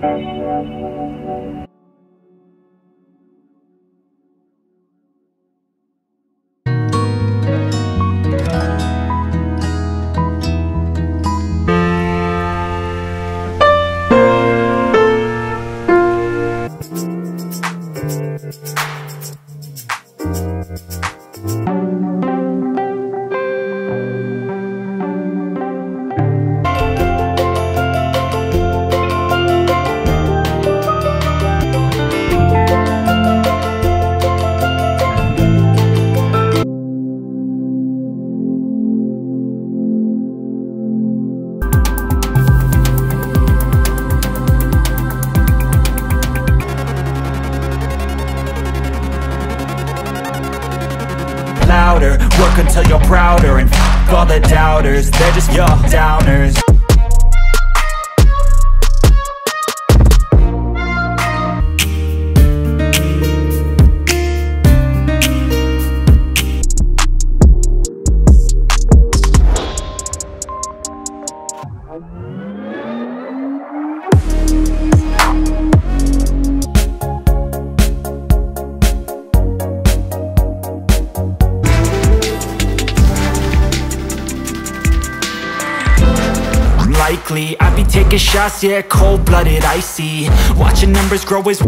Louder, work until you're prouder, and f*** all the doubters, they're just your downers. Likely, I be taking shots, yeah, cold-blooded, icy. Watching numbers grow as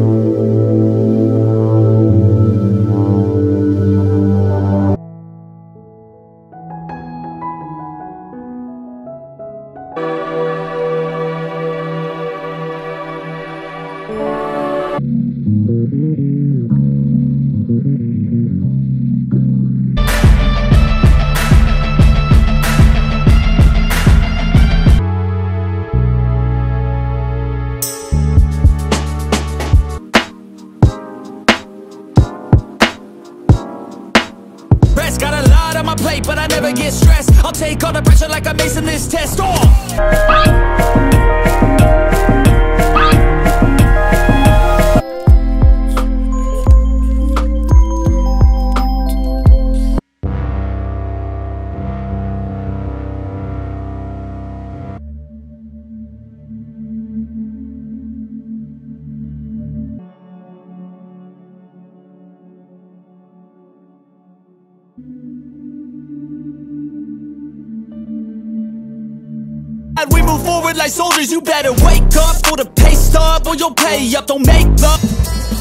got a lot on my plate, but I never get stressed. I'll take all the pressure like I'm acing this test. We move forward like soldiers, you better wake up, or the pace stop, or you'll pay up, don't make love.